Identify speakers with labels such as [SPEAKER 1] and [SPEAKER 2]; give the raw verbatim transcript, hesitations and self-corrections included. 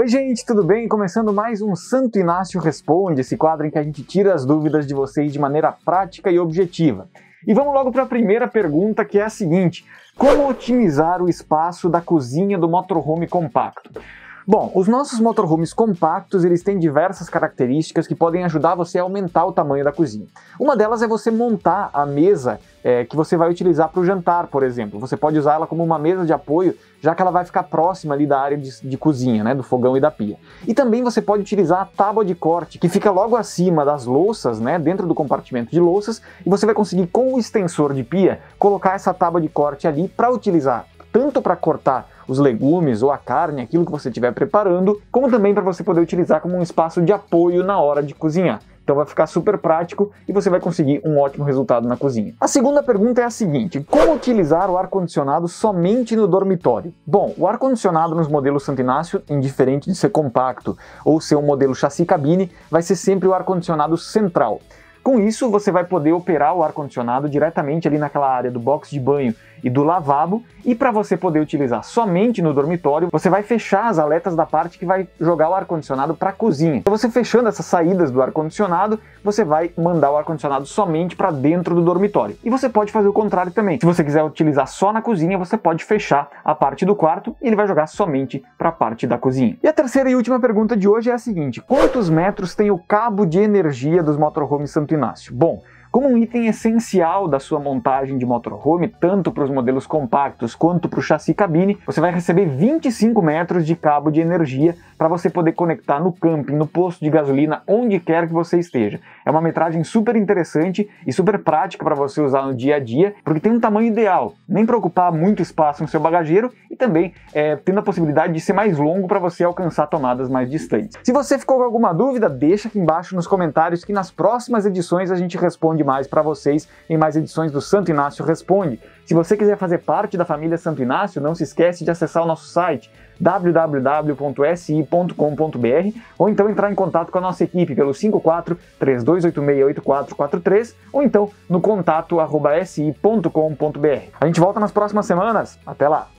[SPEAKER 1] Oi gente, tudo bem? Começando mais um Santo Inácio Responde, esse quadro em que a gente tira as dúvidas de vocês de maneira prática e objetiva. E vamos logo para a primeira pergunta, que é a seguinte: como otimizar o espaço da cozinha do motorhome compacto? Bom, os nossos motorhomes compactos, eles têm diversas características que podem ajudar você a aumentar o tamanho da cozinha. Uma delas é você montar a mesa é, que você vai utilizar para o jantar, por exemplo. Você pode usar ela como uma mesa de apoio, já que ela vai ficar próxima ali da área de, de cozinha, né, do fogão e da pia. E também você pode utilizar a tábua de corte, que fica logo acima das louças, né, dentro do compartimento de louças, e você vai conseguir, com o extensor de pia, colocar essa tábua de corte ali para utilizar tanto para cortar os legumes ou a carne, aquilo que você estiver preparando, como também para você poder utilizar como um espaço de apoio na hora de cozinhar. Então vai ficar super prático e você vai conseguir um ótimo resultado na cozinha. A segunda pergunta é a seguinte: como utilizar o ar-condicionado somente no dormitório? Bom, o ar-condicionado nos modelos Santo Inácio, indiferente de ser compacto ou ser um modelo chassi cabine, vai ser sempre o ar-condicionado central. Com isso, você vai poder operar o ar-condicionado diretamente ali naquela área do box de banho e do lavabo, e para você poder utilizar somente no dormitório, você vai fechar as aletas da parte que vai jogar o ar-condicionado para a cozinha. Então você fechando essas saídas do ar-condicionado, você vai mandar o ar-condicionado somente para dentro do dormitório. E você pode fazer o contrário também. Se você quiser utilizar só na cozinha, você pode fechar a parte do quarto e ele vai jogar somente para a parte da cozinha. E a terceira e última pergunta de hoje é a seguinte: quantos metros tem o cabo de energia dos motorhomes Santo Inácio? Bom, como um item essencial da sua montagem de motorhome, tanto para os modelos compactos quanto para o chassi cabine, você vai receber vinte e cinco metros de cabo de energia para você poder conectar no camping, no posto de gasolina, onde quer que você esteja. É uma metragem super interessante e super prática para você usar no dia a dia, porque tem um tamanho ideal, nem para ocupar muito espaço no seu bagageiro e também é, tendo a possibilidade de ser mais longo para você alcançar tomadas mais distantes. Se você ficou com alguma dúvida, deixa aqui embaixo nos comentários que nas próximas edições a gente responde mais para vocês em mais edições do Santo Inácio Responde. Se você quiser fazer parte da família Santo Inácio, não se esquece de acessar o nosso site w w w ponto s i ponto com ponto b r ou então entrar em contato com a nossa equipe pelo cinco quatro, três dois oito seis, oito quatro quatro três ou então no contato arroba s i ponto com ponto b r. A gente volta nas próximas semanas. Até lá!